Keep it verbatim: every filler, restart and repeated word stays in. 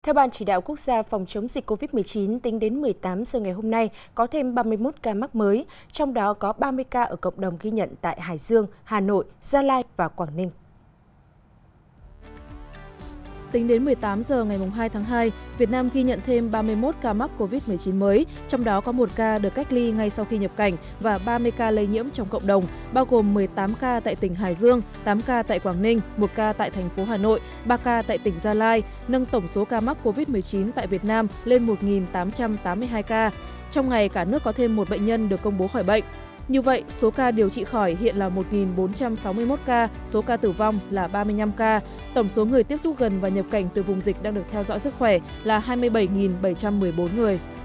Theo Ban Chỉ đạo Quốc gia phòng chống dịch Covid mười chín, tính đến mười tám giờ ngày hôm nay có thêm ba mươi mốt ca mắc mới, trong đó có ba mươi ca ở cộng đồng ghi nhận tại Hải Dương, Hà Nội, Gia Lai và Quảng Ninh. Tính đến mười tám giờ ngày hai tháng hai, Việt Nam ghi nhận thêm ba mươi mốt ca mắc Covid mười chín mới, trong đó có một ca được cách ly ngay sau khi nhập cảnh và ba mươi ca lây nhiễm trong cộng đồng, bao gồm mười tám ca tại tỉnh Hải Dương, tám ca tại Quảng Ninh, một ca tại thành phố Hà Nội, ba ca tại tỉnh Gia Lai, nâng tổng số ca mắc Covid mười chín tại Việt Nam lên một nghìn tám trăm tám mươi hai ca. Trong ngày, cả nước có thêm một bệnh nhân được công bố khỏi bệnh. Như vậy, số ca điều trị khỏi hiện là một nghìn bốn trăm sáu mươi mốt ca, số ca tử vong là ba mươi lăm ca. Tổng số người tiếp xúc gần và nhập cảnh từ vùng dịch đang được theo dõi sức khỏe là hai mươi bảy nghìn bảy trăm mười bốn người.